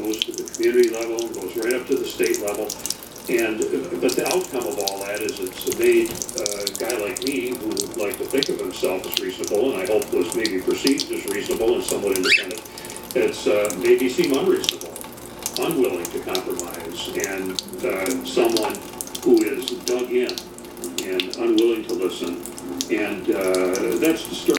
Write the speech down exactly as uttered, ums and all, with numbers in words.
goes to the community level, goes right up to the state level. And, but the outcome of all that is it's made a guy like me, who would like to think of himself as reasonable, and I hope was maybe perceived as reasonable and somewhat independent, it's uh, maybe seem unreasonable, unwilling to compromise, and uh, someone who is dug in and unwilling to listen. And uh, that's disturbing.